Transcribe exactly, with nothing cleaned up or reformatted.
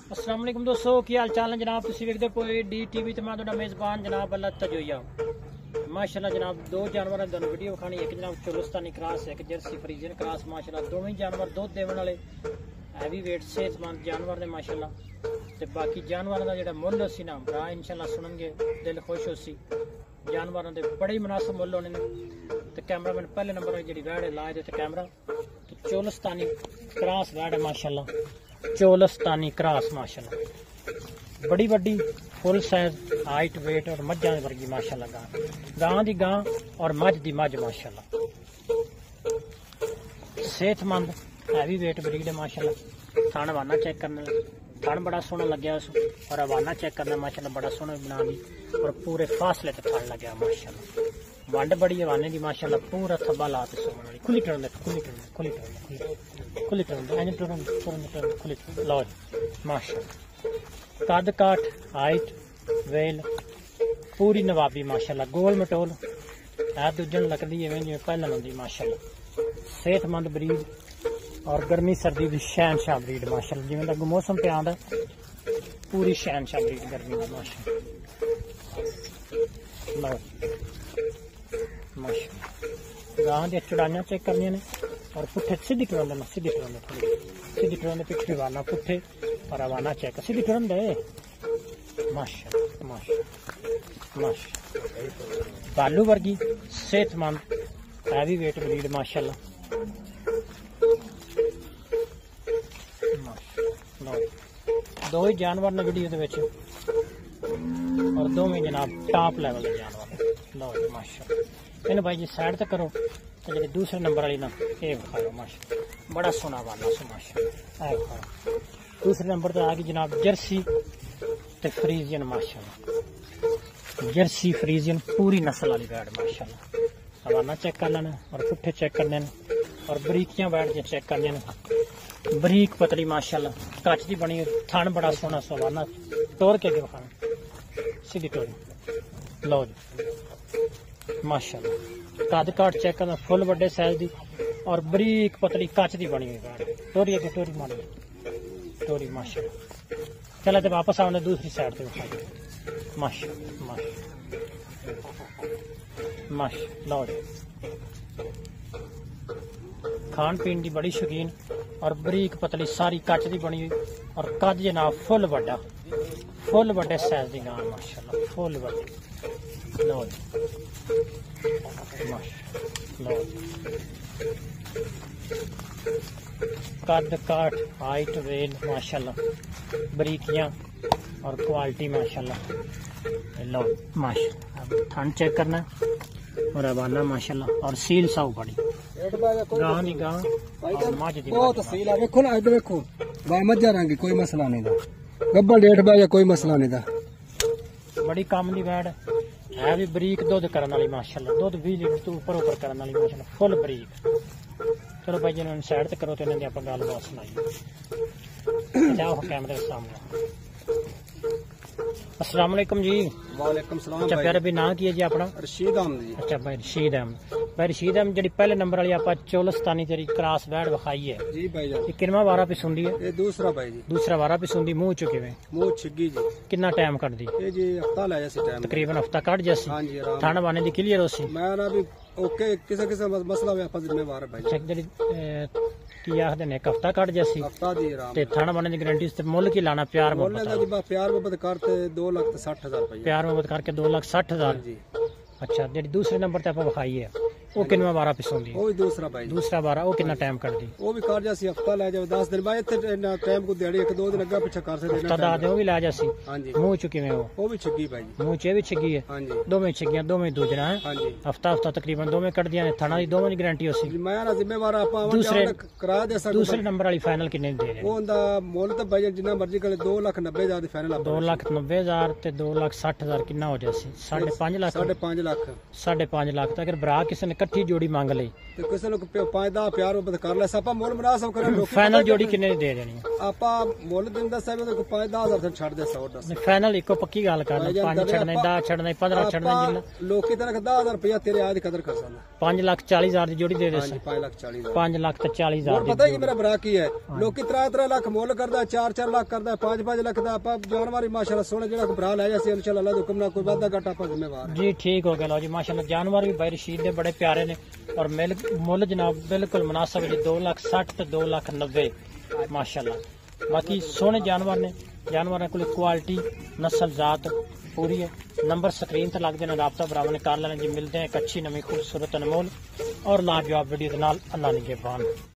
अस्सलाम वालेकुम दोस्तों, की हाल चाल है जनाब। तुम वेखते कोई डी टीवी तो मैं मेज़बान जनाब अल्लाह तजोया। माशाल्लाह जनाब दो जानवर दोनों वीडियो खानी, एक जनाब चोलस्तानी क्रॉस, एक जर्सी फ्रीजियन क्रॉस। माशाल्लाह दोवें जानवर दुध देने वाले हैवी वेट सेहतमंद जानवर ने माशाल्लाह। ते बाकी जानवरों का जो मुल उसी ना भरा इंशाल्लाह सुनेंगे, दिल खुश होसी। जानवरों के बड़े ही मुनासिब मुल होने। तो कैमरामैन पहले नंबर जी वैड़ लाए दे कैमरा। तो चोलस्तानी क्रॉस वैड़ है माशाल्लाह, चोलस्तानी क्रॉस माशाल्लाह, बड़ी बड़ी फुल साइज हाइट वेट और मझा वर्गी माशाल्लाह। गां गां दी गां और मझ दी मझ माशाल्लाह, सेहतमंद हैवी वेट ब्रीड है माशाल्लाह। थान हवाना चेक करने, थान बड़ा सोहना लग्या उस और हवाना चेक करना माशाल्लाह बड़ा सोहना बना दी और पूरे फासले ते थान लग्या माशाल्लाह। वंड बड़ी हवाने दी माशाल्लाह, पूरा थब्बा ला ते सोहना वाली। खुली टरन खुली टरन खुली टरन खुली टरन एने टरन टरन टरन खुली टरन लो माशाल्लाह। कद काठ हाइट वेल पूरी नवाबी माशाल्लाह, गोल मटोल है दूजन लगदी है जिवें पहलन होंदी माशाल्लाह। सेहतमंद ब्रीड और गर्मी सर्दी की शहनशाह ब्रीड माशाल्लाह। जिवें दा मौसम पे आंदा पूरी शहनशाह ब्रीड गर्मी दा माशाल्लाह। लो माशाल्लाह गां दी चढ़ाइयां चेक करनियां ने और पुट्ठे सीधी टरन देना, सीधी टरन दे थोड़ी सीधी टरन दे पिछली वाला पुट्ठे और हवाना चेक सीधी टरन दे माशाल्लाह माशाल्लाह माशाल्लाह। बालू वर्गी सेहतमंद हैवी वेट ब्रीड माशाल्लाह। दो ही जानवर ने वीडियो दे विच और दोवें जनाब टॉप लेवल के जानवर। लो जी माशाल्लाह, इन भाई जी साइड तक करो तो जी दूसरे नंबर वाली ना ये विखाओ माशाल्लाह, बड़ा सोना वाला सो माशाल्लाह। ए विखाओ दूसरे नंबर पर आ गई जनाब जर्सी ते फ्रीजियन माशाल्लाह। जर्सी फ्रीजियन पूरी नस्ल वाली बैड माशाल्लाह। हवाना चेक कर लेना और पुट्ठे चेक करने और बरीकियां बैठ के चेक करने, बरीक पतली माशाल्लाह, कच की बनी, थान बड़ा सोहना सवाना तोड़ के विखाना सीधी टोरी। लो जी माशाल्लाह, कद काट चेक करना फुल बड़े साइज दी और बरीक पतली कच की बनी हुई बैठ। टोरी अगे टोरी मारी टोरी माशाल्लाह। चलो तो वापस आने दूसरी साइड से विखा माशाल्लाह माशाल्लाह माशाल्लाह। लो जी खान पीन की बड़ी शौकीन और बरीक पतली सारी कच की बनी हुई और कद जनाब फुल बड़ा, फुल बड़े साइज की गां माशाल्लाह, फुल बड़ी। लो माशाल्लाह लो कद काठ हाइट वेल माशाल्लाह, बरीकियां और क्वालिटी माशाल्लाह। लो माशाल्लाह थान चेक करना और हवाना माशाल्लाह और सील साउ बड़ी गां दी गां और मझ दी बहुत सील है। देखो ना इधर देखो भाई मज्जा रंगी कोई मसला नहीं दा, गब्बा डेढ़ बाजा कोई मसला नहीं दा, बड़ी कम दी बैड है भी बरीक दुध करने वाली माशाल्लाह, दुध बीस लीटर तो ऊपर ऊपर करने वाली माशाल्लाह, फुल बरीक। चलो भाई जिन्होंने साइड तक करो तो इन्होंने आप गलबात सुनाई जाओ कैमरे के सामने। अस्सलाम वालेकुम जी। वालेकुम सलाम। अच्छा प्यारे भी ना की है जी अपना? रशीद अहमद जी। अच्छा भाई रशीद अहमद, भाई रशीद अहमद जी पहले नंबर वाली आप चोलस्तानी तेरी क्रॉस बैड विखाई है जी भाई जान। ये किनवा वारा पे सुनदी है? ये दूसरा भाई जी। दूसरा वारा पे सुनदी मुंह चुके में मुंह छिग्गी जी। कितना टाइम कट दी? ये जी हफ्ता ला जैसे टाइम तकरीबन हफ्ता कट जैसी। हां जी आराम थाना बाने दी क्लियर होसी। मैं ना भी ओके किसा किसा मसला वे आप जिम्मेवार है भाई। चेक जड़ी की आखदे ने एक हफ्ता कट जैसी हफ्ता दी आराम ते थाना बाने दी गारंटी से मुल्ल की लाना प्यार बोलने मोहब्बत दा जी बा प्यार मोहब्बत करते दो लाख ते साठ हजार रुपए प्यार मोहब्बत करके दो लाख साठ हजार जी। अच्छा जेडी दूसरे नंबर ते आप विखाई है वो किनवा वारा पे सुनदी? वो भी दूसरा भाई जी। दूसरा वारा वो कितना टाइम कर दी? वो भी कर जैसी हफ्ता ले जाओ दस दिन बाद इतने टाइम को दिहाड़ी एक दो दिन अग्गा पीछे कर सकते हफ्ता दा दे वो भी ला जासी। हां जी मुंह चुकी में वो वो भी छिग्गी भाई जी। मुंह चे भी छिगी है हां जी दोवें छिगियां दोवें दूजना है। हां जी हफ्ता हफ्ता तकरीबन दोवें कट दिया ने थाना दी दोवें दी गारंटी होसी। जी मैं ना जिम्मेवार आप दूसरे करा दे सकदा। दूसरे नंबर वाली फाइनल कितने दे रहे? वो हुंदा मुੱਲ ਤਾਂ भाई जिन्ना मर्जी करे दो लाख नब्बे हजार दी फाइनल दो लाख नब्बे हजार ते दो लाख साठ हजार कितना हो जासी? साढ़े पांच लाख साढ़े पांच लाख साढ़े पांच लाख तक अगर बरा किसी ने ਇਕੱਠੀ ਜੋੜੀ ਮੰਗ ਲਈ ਤੇ ਕਿਸੇ ਨੂੰ ਪੰਜ ਦਸ ਪਿਆਰ ਉਹ ਕਰ ਲੈ ਆਪਾਂ ਮੁੱਲ ਮੁਨਾਸਬ ਕਰਾਂ ਲੋਕੀ ਫਾਈਨਲ ਜੋੜੀ ਕਿੰਨੇ ਦੀ ਦੇ ਦੇਣੀ ਹੈ? ਆਪਾਂ ਮੁੱਲ ਦਿੰਦਾ ਸਾਹਿਬ ਕੋਈ ਪੰਜ ਦਸ ਹਜ਼ਾਰ ਛੱਡ ਦੇ ਸੌ ਦਸ ਫਾਈਨਲ ਇੱਕੋ ਪੱਕੀ ਗੱਲ ਕਰ ਲੈ, ਪੰਜ ਛੱਡਣੇ ਦਸ ਛੱਡਣੇ ਪੰਦਰਾਂ ਛੱਡਣੇ ਜਿੰਨਾ ਲੋਕੀ ਤੇਰੇ ਦਸ ਹਜ਼ਾਰ ਰੁਪਇਆ ਤੇਰੇ ਆਜ ਦੀ ਕਦਰ ਕਰ ਸਕਦਾ। ਪੰਜ ਲੱਖ ਚਾਲੀ ਹਜ਼ਾਰ ਦੀ ਜੋੜੀ ਦੇ ਦੇ ਹਾਂਜੀ ਪੰਜ ਲੱਖ ਚਾਲੀ ਹਜ਼ਾਰ ਪੰਜ ਲੱਖ ਤੇ ਚਾਲੀ ਹਜ਼ਾਰ ਦੀ ਪਤਾ ਕੀ ਮੇਰਾ ਭਰਾ ਕੀ ਹੈ, ਲੋਕੀ ਤਰਾ ਤਰਾ ਲੱਖ ਮੁੱਲ ਕਰਦਾ, ਚਾਰ ਚਾਰ ਲੱਖ ਕਰਦਾ, ਪੰਜ ਪੰਜ ਲੱਖ ਦਾ ਆਪਾਂ ਜਾਨਵਰ ਮਾਸ਼ਾਅੱਲਾ ਸੋਹਣਾ ਜਿਹੜਾ ਕੋਈ ਭਰਾ ਲੈ ਜਾ ਸੀ ਇਨਸ਼ਾਅੱਲਾ ਅੱਲਾਹ ਦੇ ਹੁਕਮ ਨਾਲ ਕੋਈ ਵਾਧਾ ਘਾਟਾ ਆਪਾਂ ਜ਼ਿੰਮੇਵਾਰ ਜੀ। ਠੀਕ ਹੋ ਗਿਆ ਲਓ ਜੀ ਮਾਸ਼ਾਅੱਲਾ ਜਾਨਵਰ ਵੀ ਬਾਈ ਰਸ਼ੀਦ ਦੇ ਬੜੇ ਪਿਆਰੇ ਨੇ ਔਰ ਮਿਲ ਮੁੱਲ ਜਨਾਬ ਬਿਲਕੁਲ ਮੁਨਾਸਬ ਜੀ ਦੋ ਲੱਖ ਸੱਠ ਤੇ ਦੋ ਲੱਖ ਨੱਬੇ ਮਾਸ਼ਾਅੱਲਾ। ਬਾਕੀ ਸੋਹਣੇ ਜਾਨਵਰ ਨੇ, ਜਾਨਵਰਾਂ ਕੋਲ ਕੁਆਲਿਟੀ ਨਸਲ ਜ਼ਾਤ पूरी है। नंबर स्क्रीन पर लग देना, राबता बराबर कर लेना जी। मिलते हैं एक अच्छी नवी खूबसूरत अनमोल और लाजवाब वीडियो के नाल। अल्लाह निगहबान।